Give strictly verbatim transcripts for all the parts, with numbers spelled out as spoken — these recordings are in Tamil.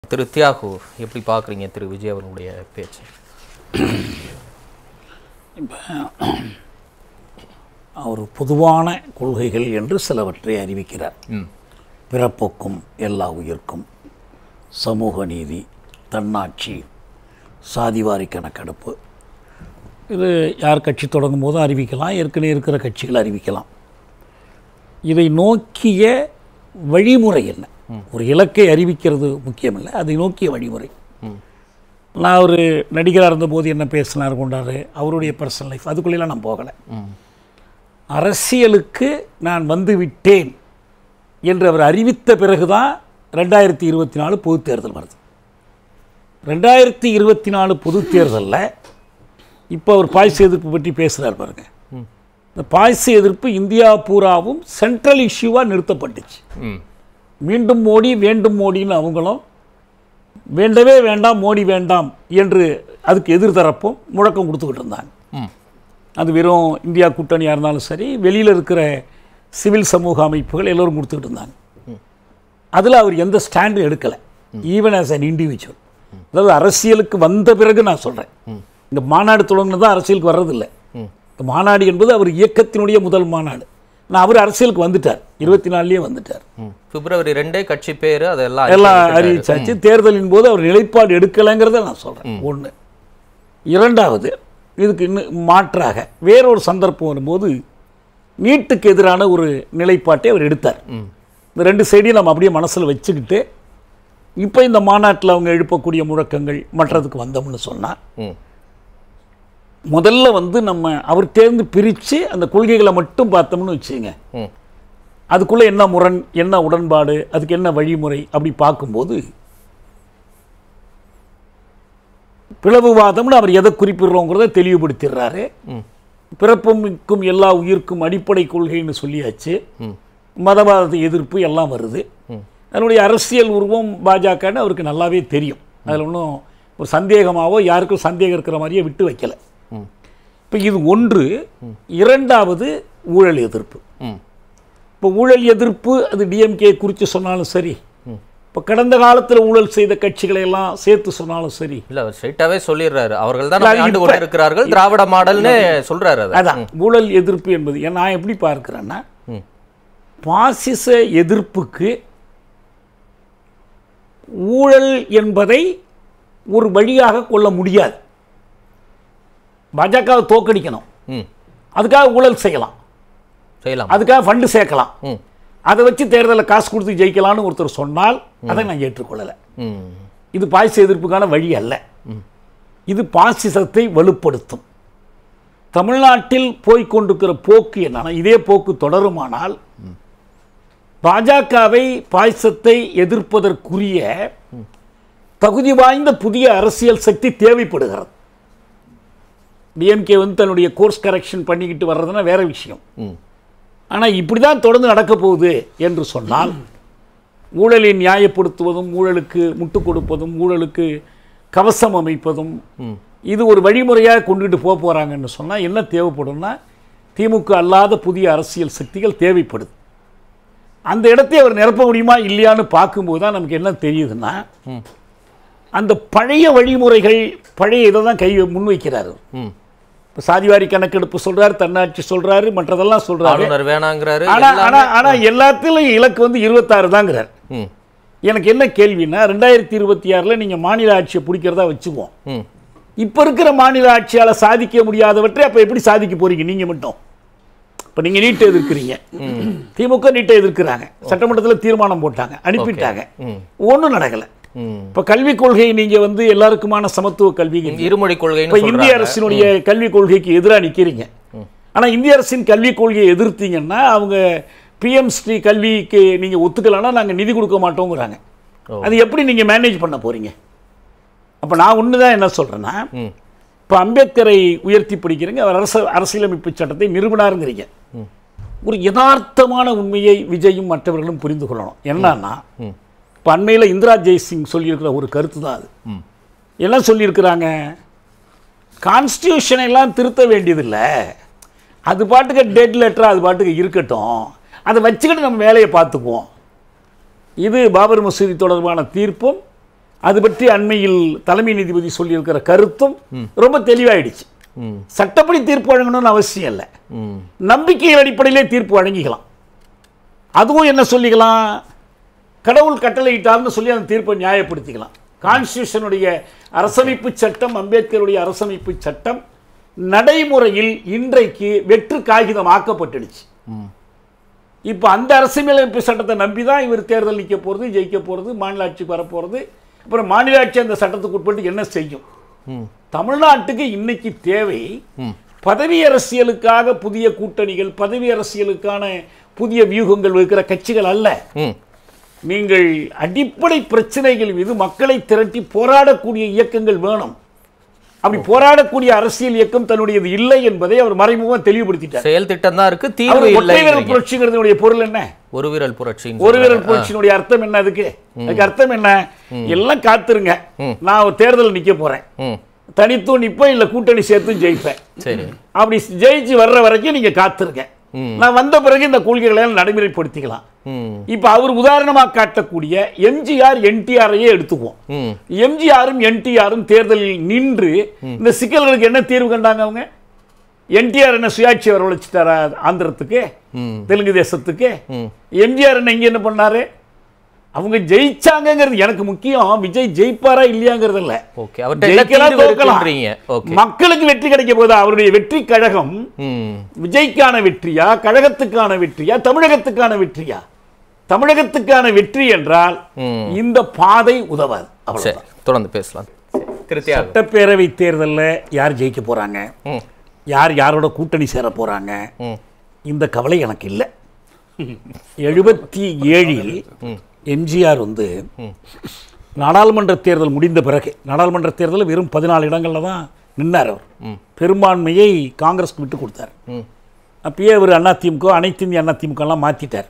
திரு தியாகு எப்படி பார்க்குறீங்க திரு விஜய் அவர்களுடைய பேச்சு? இப்போ அவர் பொதுவான கொள்கைகள் என்று சிலவற்றை அறிவிக்கிறார். பிறப்போக்கும் எல்லா உயிர்க்கும், சமூக நீதி, தன்னாட்சி, சாதிவாரி கணக்கெடுப்பு. இது யார் கட்சி தொடங்கும் போதும் அறிவிக்கலாம், ஏற்கனவே இருக்கிற கட்சிகள் அறிவிக்கலாம். இதை நோக்கிய வழிமுறை என்ன? ஒரு இலக்கை அறிவிக்கிறது முக்கியமில்லை, அதை நோக்கிய வழிமுறை. நான் ஒரு நடிகராக இருந்தபோது என்ன பேசினார் கொண்டாரு, அவருடைய பர்சனல் லைஃப், அதுக்குள்ளெல்லாம் நான் போகலை. அரசியலுக்கு நான் வந்து விட்டேன் என்று அவர் அறிவித்த பிறகுதான் ரெண்டாயிரத்தி இருபத்தி நாலு பொது தேர்தல் வருது. ரெண்டாயிரத்தி இருபத்தி நாலு பொது தேர்தலில் இப்போ அவர் பாய்ஸ் எதிர்ப்பு பற்றி பேசுகிறார் பாருங்க. இந்த பாய்ஸ் எதிர்ப்பு இந்தியா பூராவும் சென்ட்ரல் இஷ்யூவாக நிறுத்தப்பட்டுச்சு. மீண்டும் மோடி, வேண்டும் மோடின்னு அவங்களும், வேண்டவே வேண்டாம் மோடி வேண்டாம் என்று அதுக்கு எதிர்தரப்பும் முழக்கம் கொடுத்துக்கிட்டு இருந்தாங்க. அது வெறும் இந்தியா கூட்டணியாக இருந்தாலும் சரி, வெளியில் இருக்கிற சிவில் சமூக அமைப்புகள் எல்லோரும் கொடுத்துக்கிட்டு இருந்தாங்க. அதில் அவர் எந்த ஸ்டாண்டும் எடுக்கலை, ஈவன் ஆஸ் அன் இண்டிவிஜுவல். அதாவது அரசியலுக்கு வந்த பிறகு நான் சொல்கிறேன், இந்த மாநாடு தொடங்கினது தான் அரசியலுக்கு வர்றதில்லை. இந்த மாநாடு என்பது அவர் இயக்கத்தினுடைய முதல் மாநாடு. நான் அவர் அரசியலுக்கு வந்துட்டார், இருபத்தி நாலுலேயே வந்துட்டார். பிப்ரவரி ரெண்டே கட்சி பேர் அதெல்லாம் எல்லாம் அறிவிச்சாச்சு. தேர்தலின் போது அவர் நிலைப்பாடு எடுக்கலைங்கிறத நான் சொல்கிறேன். ஒன்று. இரண்டாவது, இதுக்கு இன்னும் மாற்றாக வேறொரு சந்தர்ப்பம் வரும்போது நீட்டுக்கு எதிரான ஒரு நிலைப்பாட்டை அவர் எடுத்தார். இந்த ரெண்டு சைடையும் நம்ம அப்படியே மனசில் வச்சுக்கிட்டு இப்போ இந்த மாநாட்டில் அவங்க எழுப்பக்கூடிய முழக்கங்கள் மற்றதுக்கு வந்தோம்னு சொன்னால், முதல்ல வந்து நம்ம அவர் தேர்ந்து பிரித்து அந்த கொள்கைகளை மட்டும் பார்த்தோம்னு வச்சுங்க, அதுக்குள்ளே என்ன முரண், என்ன உடன்பாடு, அதுக்கு என்ன வழிமுறை அப்படி பார்க்கும்போது பிளவுவாதம்னு அவர் எதை குறிப்பிடுறோங்கிறத தெளிவுபடுத்திடுறாரு. பிறப்புக்கும் எல்லா உயிர்க்கும் அடிப்படை கொள்கைன்னு சொல்லியாச்சு. மதவாத எதிர்ப்பு எல்லாம் வருது. அதனுடைய அரசியல் உருவம் பாஜகன்னு அவருக்கு நல்லாவே தெரியும். அதில் ஒன்றும் ஒரு சந்தேகமாவோ யாருக்கும் சந்தேகம் இருக்கிற மாதிரியே விட்டு வைக்கலை. இப்போ இது ஒன்று. இரண்டாவது, ஊழல் எதிர்ப்பு. இப்போ ஊழல் எதிர்ப்பு அது டிஎம்கே குறித்து சொன்னாலும் சரி, இப்போ கடந்த காலத்தில் ஊழல் செய்த கட்சிகளை எல்லாம் சேர்த்து சொன்னாலும் சரி, இல்லை அவர் ஸ்ட்ரைட்டாகவே சொல்லிடுறாரு, அவர்கள் தான் ஆண்டு கொண்டு இருக்கிறார்கள், திராவிட மாடல்னு சொல்றாரு. அதான் ஊழல் எதிர்ப்பு என்பது நான் எப்படி பார்க்கிறேன்னா, பாசிச எதிர்ப்புக்கு ஊழல் என்பதை ஒரு வழியாக கொள்ள முடியாது. பாஜகவை தோக்கடிக்கணும், அதுக்காக ஊழல் செய்யலாம், செய்யலாம், அதுக்காக ஃபண்டு சேர்க்கலாம், அதை வச்சு தேர்தலில் காசு கொடுத்து ஜெயிக்கலான்னு ஒருத்தர் சொன்னால் அதை நான் ஏற்றுக்கொள்ளலை. இது பாசிச எதிர்ப்புக்கான வழி அல்ல. இது பாசிசத்தை வலுப்படுத்தும். தமிழ்நாட்டில் போய்கொண்டிருக்கிற போக்கு என்னன்னா, இதே போக்கு தொடருமானால் பாஜகவை, பாசிசத்தை எதிர்ப்பதற்குரிய தகுதி வாய்ந்த புதிய அரசியல் சக்தி தேவைப்படுகிறது. டிஎம்கே வந்து தன்னுடைய கோர்ஸ் கரெக்ஷன் பண்ணிக்கிட்டு வர்றதுன்னா வேற விஷயம். ஆனால் இப்படி தான் தொடர்ந்து நடக்க போகுது என்று சொன்னால், ஊழலை நியாயப்படுத்துவதும், ஊழலுக்கு முட்டு கொடுப்பதும், ஊழலுக்கு கவசம் அமைப்பதும், இது ஒரு வழிமுறையாக கொண்டுகிட்டு போக போகிறாங்கன்னு சொன்னால் என்ன தேவைப்படும்னா, திமுக அல்லாத புதிய அரசியல் சக்திகள் தேவைப்படுது. அந்த இடத்தை அவர் நிரப்ப முடியுமா இல்லையான்னு பார்க்கும்போது தான் நமக்கு என்ன தெரியுதுன்னா, அந்த பழைய வழிமுறைகள், பழைய இதை தான் கை முன்வைக்கிறார். இப்போ சாதிவாரி கணக்கெடுப்பு சொல்றாரு, தன்னாட்சி சொல்றாரு, மற்றதெல்லாம் சொல்றாரு. ஆனா எல்லாத்திலும் இலக்கு வந்து இருபத்தாறு தாங்கிறார். எனக்கு என்ன கேள்வின்னா, ரெண்டாயிரத்தி இருபத்தி ஆறுல நீங்க மாநில ஆட்சியை பிடிக்கிறதா வச்சுக்குவோம். இப்ப இருக்கிற மாநில ஆட்சியால சாதிக்க முடியாதவற்றை அப்ப எப்படி சாதிக்க போறீங்க நீங்க மட்டும்? இப்ப நீங்க நீட்டை எதிர்க்கிறீங்க, திமுக நீட்டை எதிர்க்கிறாங்க, சட்டமன்றத்தில் தீர்மானம் போட்டாங்க, அனுப்பிட்டாங்க, ஒன்றும் நடக்கல. இப்ப கல்விக் கொள்கை நீங்க வந்து எல்லாருக்குமான சமத்துவ கல்வி, இருமொழி கொள்கை, இப்ப இந்திய அரசினுடைய கல்விக் கொள்கைக்கு எதிராக நிக்கிறீங்க. ஆனா இந்திய அரசின் கல்விக் கொள்கையை எதிர்த்தீங்கன்னா, அவங்க பிஎம் ஸ்ரீ கல்விக்கு நீங்க ஒத்துக்கலன்னா நாங்க நிதி கொடுக்க மாட்டோங்கிறாங்க. அது எப்படி நீங்க மேனேஜ் பண்ண போறீங்க? அப்ப நான் ஒண்ணுதான் என்ன சொல்றேன்னா, இப்ப அம்பேத்கரை உயர்த்தி பிடிக்கிறீங்க, அவர் அரச அரசியலமைப்பு சட்டத்தை நிறுவனாருங்கிறீங்க. ஒரு யதார்த்தமான உண்மையை விஜயும் மற்றவர்களும் புரிந்து கொள்ளணும். என்னன்னா, இப்போ அண்மையில் இந்திரா ஜெய்சிங் சொல்லியிருக்கிற ஒரு கருத்து தான் அது. என்ன சொல்லியிருக்கிறாங்க, கான்ஸ்டியூஷனை எல்லாம் திருத்த வேண்டியதில்லை, அது பாட்டுக்கு டெட் லெட்டராக அது பாட்டுக்கு இருக்கட்டும், அதை வச்சுக்கிட்டு நம்ம வேலையை பார்த்துக்குவோம். இது பாபர் மசூதி தொடர்பான தீர்ப்பும் அது பற்றி அண்மையில் தலைமை நீதிபதி சொல்லியிருக்கிற கருத்தும் ரொம்ப தெளிவாயிடுச்சு. சட்டப்படி தீர்ப்பு வழங்கணும்னு அவசியம் இல்லை, நம்பிக்கையின் அடிப்படையிலே தீர்ப்பு வழங்கிக்கலாம். அதுவும் என்ன சொல்லிக்கலாம், கடவுள் கட்டளையிட்டார்னு சொல்லி அந்த தீர்ப்பை நியாயப்படுத்திக்கலாம். கான்ஸ்டியூஷனுடைய அரசமைப்பு சட்டம், அம்பேத்கருடைய அரசமைப்பு சட்டம் நடைமுறையில் இன்றைக்கு வெற்று காகிதம் ஆக்கப்பட்டுடுச்சு. இப்போ அந்த அரசியலமைப்பு சட்டத்தை நம்பி தான் இவர் தேர்தல் நிற்க போகிறது, ஜெயிக்க போகிறது, மாநில ஆட்சிக்கு வரப்போகிறது. அப்புறம் மாநில ஆட்சி அந்த சட்டத்துக்கு உட்பட்டு என்ன செய்யும்? தமிழ்நாட்டுக்கு இன்னைக்கு தேவை பதவி அரசியலுக்காக புதிய கூட்டணிகள், பதவி அரசியலுக்கான புதிய வியூகங்கள் இருக்கிற கட்சிகள் அல்ல. நீங்கள் அடிப்படை பிரச்சனைகள் மீது மக்களை திரட்டி போராடக்கூடிய இயக்கங்கள் வேணும். அப்படி போராடக்கூடிய அரசியல் இயக்கம் தன்னுடையது இல்லை என்பதை அவர் மறைமுகமாக தெளிவுபடுத்திட்டார். செயல் திட்டம் தான் இருக்கு, தீர்வு இல்லை. புரட்சிங்கிறதுடைய பொருள் என்ன? ஒரு விரல் புரட்சி. ஒரு விரல் புரட்சியினுடைய அர்த்தம் என்ன? அதுக்கு அதுக்கு அர்த்தம் என்ன? எல்லாம் காத்துருங்க, நான் தேர்தல் நிக்க போறேன், தனித்தும் நிப்பேன், இல்ல கூட்டணி சேர்த்து ஜெயிப்பேன். சரி, அப்படி ஜெயிச்சு வர்ற வரைக்கும் நீங்க காத்துருங்க, நான் வந்த பிறகு இந்த கொள்கைகளை நடைமுறைப்படுத்திக்கலாம். இப்ப அவர் உதாரணமா காட்டக்கூடிய எம்ஜிஆர் என்டிஆரையே எடுத்துக்குவோம். எம்ஜிஆரும் என்டிஆரும் தேர்தலில் நின்று இந்த சிக்கல்களுக்கு என்ன தீர்வு கண்டாங்க? அவங்க என்டிஆர் என்ன சுயாட்சி வரவழைச்சிட்டாரா ஆந்திரத்துக்கு, தெலுங்கு தேசத்துக்கு? எம்ஜிஆர் என்ன இங்க என்ன பண்ணாரு? அவங்க ஜெயிச்சாங்கிறது எனக்கு முக்கியம், விஜய் ஜெயிப்பாரா இல்லையாங்கிறது இல்ல. மக்களுக்கு வெற்றி கிடைக்க போதா? அவருடைய வெற்றி கழகம் விஜய்க்கான வெற்றியா, கழகத்துக்கான வெற்றியா, தமிழகத்துக்கான வெற்றியா? தமிழகத்துக்கான வெற்றி என்றால் இந்த பாதை உதவாது. தொடர்ந்து பேசலாம். சட்டப்பேரவை தேர்தலில் யார் ஜெயிக்க போறாங்க, யார் யாரோட கூட்டணி சேர போறாங்க, இந்த கவலை எனக்கு இல்லை. எழுபத்தி ஏழில் எம்ஜிஆர் வந்து நாடாளுமன்ற தேர்தல் முடிந்த பிறகு, நாடாளுமன்ற தேர்தலில் வெறும் பதினாலு இடங்களில் தான் நின்னார். அவர் பெரும்பான்மையை காங்கிரஸ்க்கு விட்டு கொடுத்தார். அப்பயே அவர் அதிமுக, அனைத்து இந்திய அதிமுக எல்லாம் மாற்றிட்டார்.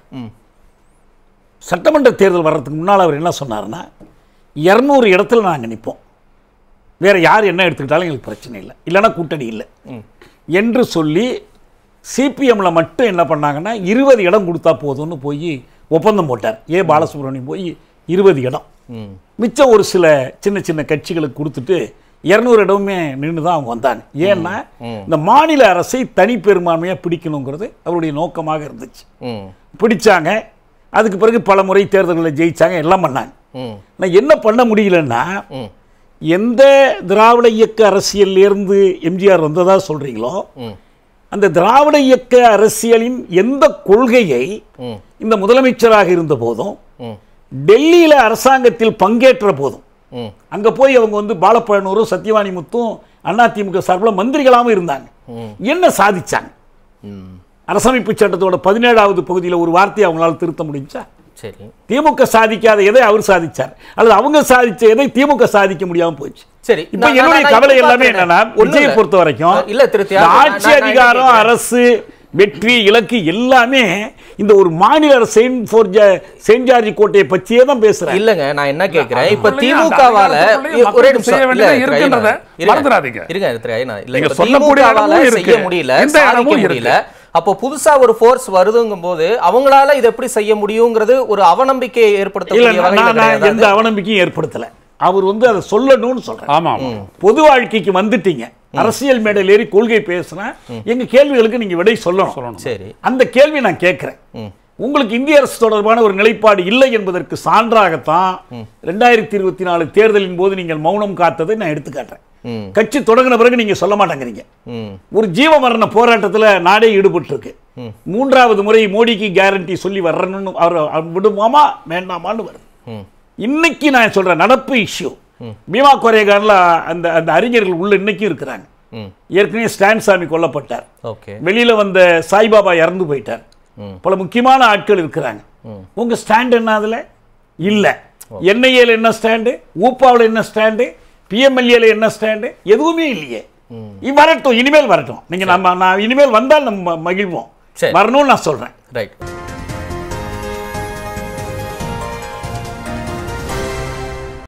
சட்டமன்ற தேர்தல் வர்றதுக்கு முன்னால் அவர் என்ன சொன்னார்னா, இரநூறு இடத்துல நாங்கள் நிற்போம், வேற யார் என்ன எடுத்துக்கிட்டாலும் எங்களுக்கு பிரச்சனை இல்லை, இல்லைன்னா கூட்டணி இல்லை என்று சொல்லி சிபிஎம்ல மட்டும் என்ன பண்ணாங்கன்னா இருபது இடம் கொடுத்தா போதும்னு போய் ஒப்பந்தம் போட்டார். ஏ பாலசுப்ரமணியம் போய் இருபது இடம், மிச்சம் ஒரு சில சின்ன சின்ன கட்சிகளுக்கு கொடுத்துட்டு இருநூறு இடமே நின்று தான் அவங்க வந்தாங்க. ஏன்னா இந்த மாநில அரசை தனி பெரும்பான்மையாக பிடிக்கணுங்கிறது அவருடைய நோக்கமாக இருந்துச்சு. பிடிச்சாங்க. அதுக்கு பிறகு பல முறை தேர்தல்களில் ஜெயிச்சாங்க, எல்லாம் பண்ணாங்க. நான் என்ன பண்ண முடியலன்னா, எந்த திராவிட இயக்க அரசியலிருந்து எம்ஜிஆர் வந்ததா சொல்றீங்களோ அந்த திராவிட இயக்க அரசியலின் எந்த கொள்கையை இந்த முதலமைச்சராக இருந்த போதும், டெல்லியில அரசாங்கத்தில் பங்கேற்ற போதும், அங்க போய் அவங்க வந்து பாலப்பழனூரும் சத்யவாணி முத்தும் அதிமுக சார்பில் மந்திரிகளாகவும் இருந்தாங்க. என்ன சாதிச்சாங்க? அரசமைப்பு சட்டத்தோட பதினேழாவது பகுதியில் ஒரு வார்த்தையை அவங்களால திருத்த முடிஞ்சா? சரி, திமுக சாதிக்காத எதை அவர் சாதிச்சார், அல்லது அவங்க சாதிச்ச எதை திமுக சாதிக்க முடியாம போச்சு. சரி, இப்ப என்னுடைய கவலை எல்லாமே என்னன்னா, விஜயை பொறுத்த வரைக்கும் இல்ல ஆட்சி அதிகாரம், அரசு, வெற்றி, இலக்கு எல்லாமே இந்த ஒரு மாநில செயின்ட் ஜார்ஜ் கோட்டையை பற்றியே தான் பேசுறேன். இல்லங்க, நான் என்ன கேட்கிறேன், இப்ப திமுகவால ஒரே நிமிஷம் செய்ய முடியல, சாதிக்க முடியல, அப்போ புதுசா ஒரு ஃபோர்ஸ் வருதுங்கும் போது அவங்களால இதை எப்படி செய்ய முடியுங்கிறது ஒரு அவநம்பிக்கையை ஏற்படுத்த எந்த அவநம்பிக்கையும் ஏற்படுத்தல. அவர் வந்து அதை சொல்லணும்னு சொல்றேன். ஆமா, பொது வாழ்க்கைக்கு வந்துட்டீங்க, அரசியல் மேடையில் ஏறி கொள்கை பேசுனா எங்க கேள்விகளுக்கு நீங்க விடை சொல்லணும். சரி, அந்த கேள்வி நான் கேட்கிறேன். உங்களுக்கு இந்திய அரசு தொடர்பான ஒரு நிலைப்பாடு இல்லை என்பதற்கு சான்றாகத்தான் ரெண்டாயிரத்தி இருபத்தி நாலு தேர்தலின் போது நீங்கள் மௌனம் காத்ததை நான் எடுத்துக்காட்டுறேன். கட்சி தொடங்கின பிறகு நீங்க சொல்ல மாட்டேங்கிறீங்க. ஒரு ஜீவ மரண போராட்டத்தில் நாடே ஈடுபட்டு இருக்கு. மூன்றாவது முறை மோடிக்கு கேரண்டி சொல்லி வர்றன்னு அவர் விடுமாமா வேண்டாமான்னு வருது. இன்னைக்கு நான் சொல்றேன், நடப்பு இஷ்யூ பீமா கோரேகான்ல அந்த அந்த அறிஞர்கள் உள்ள இன்னைக்கும் இருக்கிறாங்க. ஏற்கனவே ஸ்டான்சாமி கொல்லப்பட்டார், வெளியில வந்த சாய்பாபா இறந்து போயிட்டார், பல முக்கியமான ஆட்கள் இருக்கிறாங்க. உங்க ஸ்டாண்ட் என்ன அதுல இல்ல? என்ஐஏல என்ன ஸ்டாண்டு, ஊப்பாவில் என்ன ஸ்டாண்டு, பிஎம்எல்ஏல என்ன ஸ்டாண்டு? எதுவுமே இல்லையே. வரட்டும், இனிமேல் வரட்டும். நீங்க நம்ம இனிமேல் வந்தால் நம்ம மகிழ்வோம், வரணும்னு நான் சொல்றேன். ரைட்.